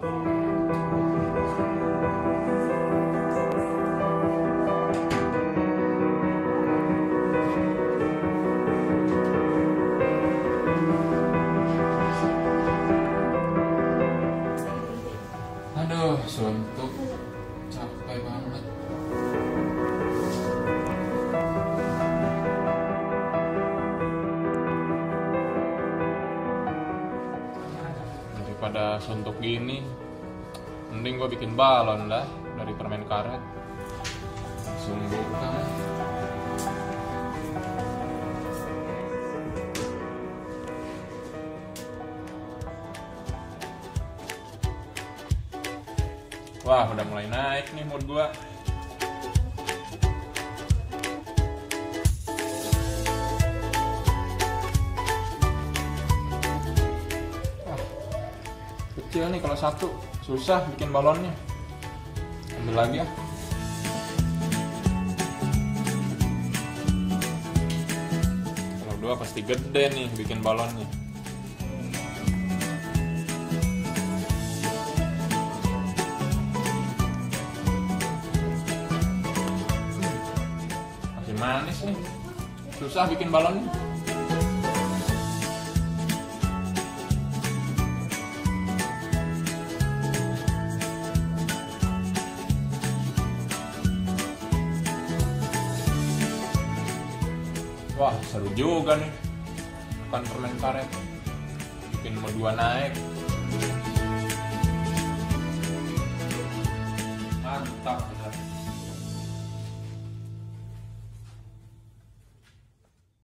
Aduh, suntuk, capek banget. Daripada suntuk gini, mending gue bikin balon dah dari permen karet. Langsung buka. Wah, udah mulai naik nih mood gua. Wah, kecil nih kalau satu, susah bikin balonnya. Ambil lagi ya. Kalau dua pasti gede nih bikin balonnya. Manis nih, susah bikin balonnya. Wah, seru juga nih makan permen karet, bikin mood gua naik. Mantap.